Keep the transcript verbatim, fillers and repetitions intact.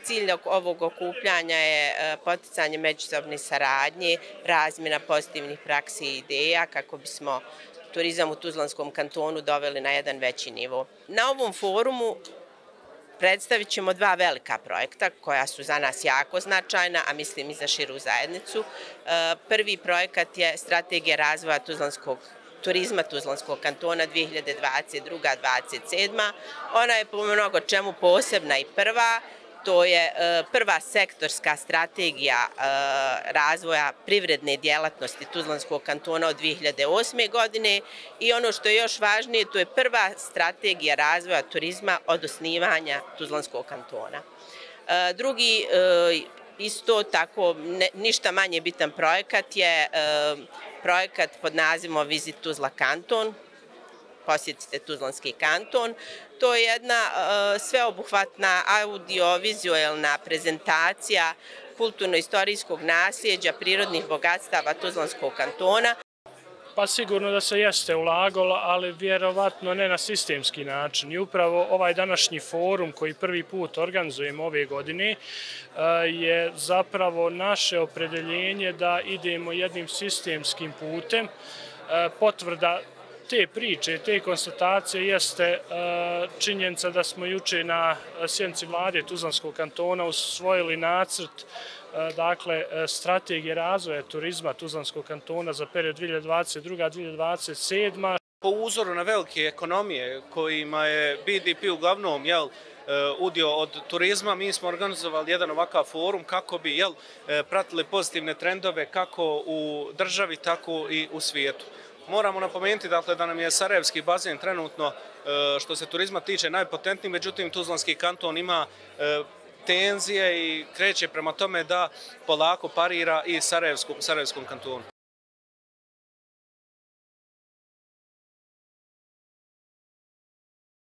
Cilj ovog okupljanja je poticanje međusobne saradnje, razmjena pozitivnih praksi i ideja kako bismo turizam u Tuzlanskom kantonu doveli na jedan veći nivo. Na ovom forumu predstavit ćemo dva velika projekta koja su za nas jako značajna, a mislim i za širu zajednicu. Prvi projekat je Strategija razvoja Tuzlanskog turizma Tuzlanskog kantona dve hiljade dvadeset druga do dvadeset sedma. Ona je po mnogo čemu posebna i prva. To je prva sektorska strategija razvoja privredne djelatnosti Tuzlanskog kantona od dve hiljade osme. godine i ono što je još važnije, to je prva strategija razvoja turizma od osnivanja Tuzlanskog kantona. Drugi, isto tako, ništa manje bitan projekat je projekat pod nazivom Visit Tuzla kanton. Posjetite Tuzlanski kanton. To je jedna sveobuhvatna audio-vizuelna prezentacija kulturno-istorijskog nasljeđa prirodnih bogatstava Tuzlanskog kantona. Pa sigurno da se jeste ulagalo, ali vjerovatno ne na sistemski način. I upravo ovaj današnji forum koji prvi put organizujemo ove godine je zapravo naše opredeljenje da idemo jednim sistemskim putem. Potvrda te priče, te konstatacije jeste činjenica da smo juče na sjednici vlade Tuzlanskog kantona usvojili nacrt dakle, strategije razvoja turizma Tuzlanskog kantona za period dve hiljade dvadeset druga do dve hiljade dvadeset sedma. Po uzoru na velike ekonomije kojima je B D P uglavnom jel, udio od turizma, mi smo organizovali jedan ovakav forum kako bi jel, pratili pozitivne trendove kako u državi, tako i u svijetu. Moramo napomenuti dakle, da nam je Sarajevski bazen trenutno što se turizma tiče najpotentniji, međutim Tuzlanski kanton ima tenzije i kreće prema tome da polako parira i Sarajevskom kantonu.